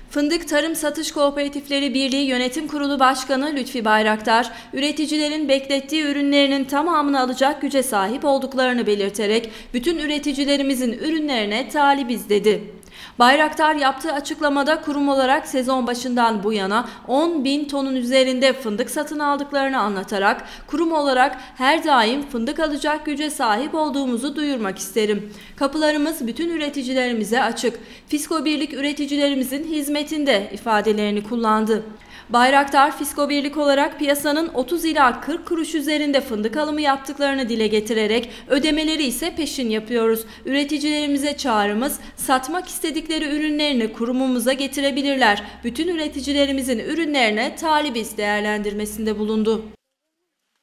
Fındık Tarım Satış Kooperatifleri Birliği Yönetim Kurulu Başkanı Lütfi Bayraktar, üreticilerin beklettiği ürünlerinin tamamını alacak güce sahip olduklarını belirterek bütün üreticilerimizin ürünlerine talibiz dedi. Bayraktar yaptığı açıklamada kurum olarak sezon başından bu yana 10.000 tonun üzerinde fındık satın aldıklarını anlatarak kurum olarak her daim fındık alacak güce sahip olduğumuzu duyurmak isterim. Kapılarımız bütün üreticilerimize açık. Fisko Birlik üreticilerimizin hizmetinde ifadelerini kullandı. Bayraktar, Fisko Birlik olarak piyasanın 30 ila 40 kuruş üzerinde fındık alımı yaptıklarını dile getirerek ödemeleri ise peşin yapıyoruz. Üreticilerimize çağrımız, satmak istedikleri ürünlerini kurumumuza getirebilirler. Bütün üreticilerimizin ürünlerine talibiz değerlendirmesinde bulundu.